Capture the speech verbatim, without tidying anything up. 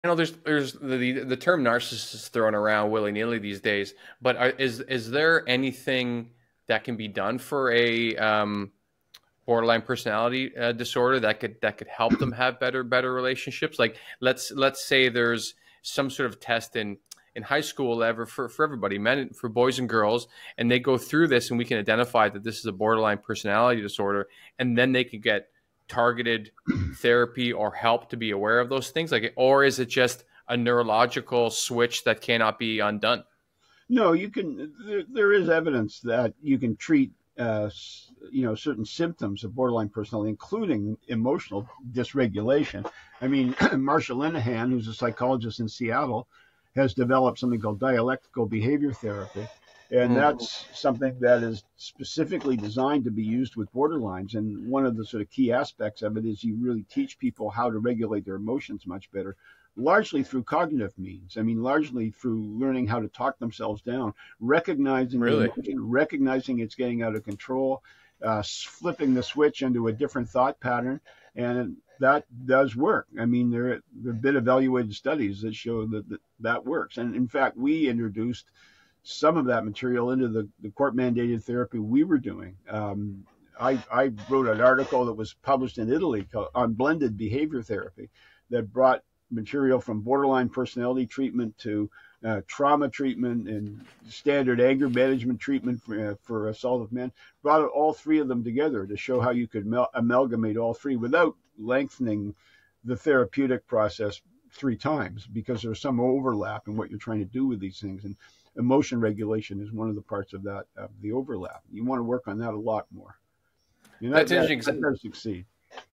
I know there's there's the the term narcissist is thrown around willy nilly these days, but are, is is there anything that can be done for a um, borderline personality uh, disorder that could that could help them have better better relationships? Like let's let's say there's some sort of test in in high school ever for, for everybody, men for boys and girls, and they go through this and we can identify that this is a borderline personality disorder, and then they could get targeted therapy or help to be aware of those things, like, or is it just a neurological switch that cannot be undone? No, you can. There, there is evidence that you can treat, uh, you know, certain symptoms of borderline personality, including emotional dysregulation. I mean, Marsha Linehan, who's a psychologist in Seattle, has developed something called dialectical behavior therapy, and Mm. that's something that is specifically designed to be used with borderlines. And one of the sort of key aspects of it is you really teach people how to regulate their emotions much better, largely through cognitive means. I mean, largely through learning how to talk themselves down, recognizing the Really? emotion, recognizing it's getting out of control, uh, flipping the switch into a different thought pattern. And that does work. I mean, there, there have been evaluated studies that show that, that that works. And in fact, we introduced some of that material into the, the court mandated therapy we were doing. Um, I, I wrote an article that was published in Italy called, on blended behavior therapy that brought material from borderline personality treatment to uh, trauma treatment and standard anger management treatment for, uh, for assault men, brought all three of them together to show how you could mal- amalgamate all three without lengthening the therapeutic process three times, because there's some overlap in what you're trying to do with these things. And emotion regulation is one of the parts of that, uh, the overlap. You want to work on that a lot more. And that, That's that, interesting. that does succeed.